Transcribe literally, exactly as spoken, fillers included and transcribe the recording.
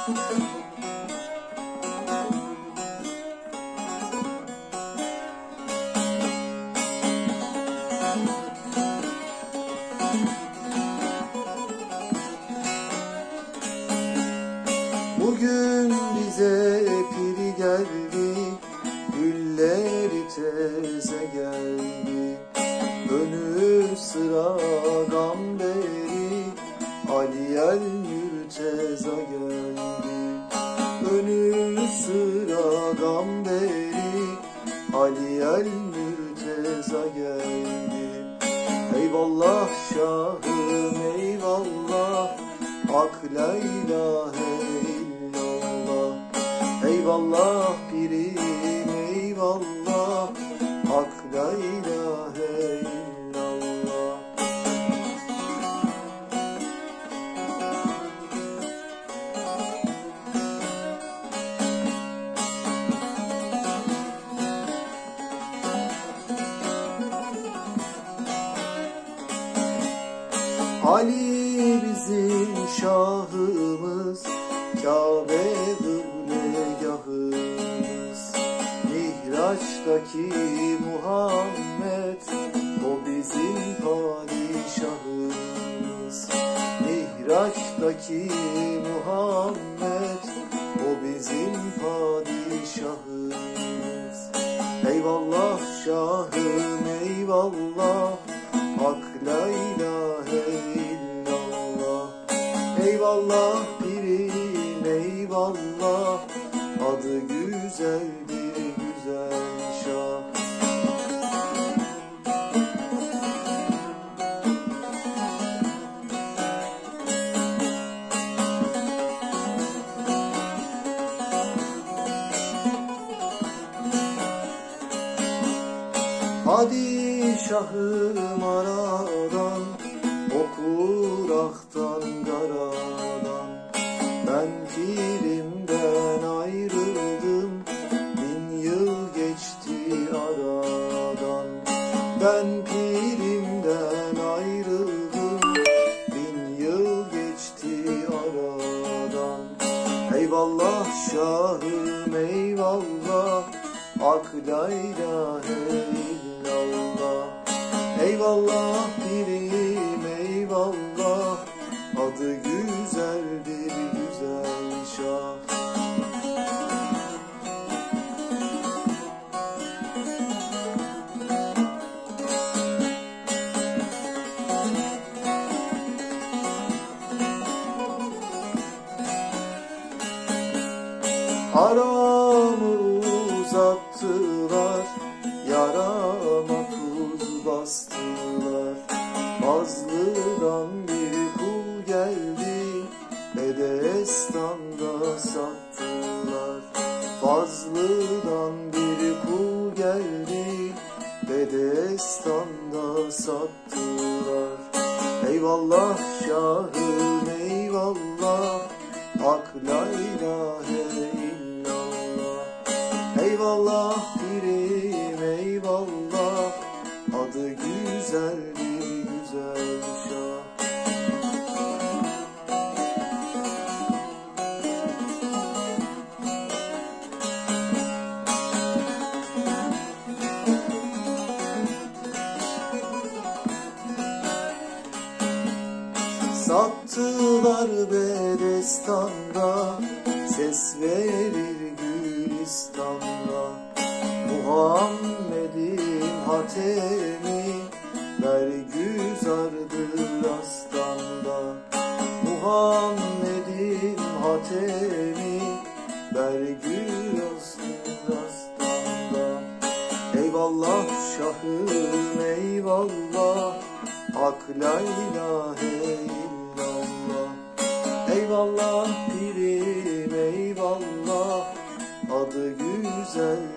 Bugün bize piri geldi, gülleri teze geldi. Önü sıra gamberi, Ali el Mürteza geldi. Önü sıra gamberi, Ali el Mürteza geldi. Eyvallah şahım eyvallah, Hak la ilahe illallah. Eyvallah pirim eyvallah, Hak la ilahe illallah. Ali bizim şahımız, Kabe kıblegahımız. Mihraç'taki Muhammed, o bizim padişahımız. Mihraç'taki Muhammed, o bizim padişahımız. Eyvallah şahım eyvallah, Hak la ilahe illallah. Eyvallah pirim eyvallah, adı güzeldir güzel şah. Padişahım aradan, okur aktan karadan. Ben pirimden ayrıldım, bin yıl geçti aradan. Ben pirimden ayrıldım, bin yıl geçti aradan. Eyvallah şahım eyvallah, Hak la ilahe illallah. Eyvallah pirim eyvallah, adı güzeldir güzel şah. Aramı uzattılar, yarama tuz bastılar. Fazlıdan bir kul geldi, Bedestan'da sattılar. Fazlıdan bir kul geldi, Bedestan'da sattılar. Eyvallah şahım eyvallah, Hak la ilahe illallah. Eyvallah pirim eyvallah, adı güzeldir güzel şah. Sattılar Bedestan'da, ses verir Gülistan'da. Muhammed'in hatemi, bergüzardır astanda. Muhammed'in hatemi, bergüzardır astanda. Eyvallah şahım eyvallah, Hak la ilahe illallah. Eyvallah pirim eyvallah, adı güzel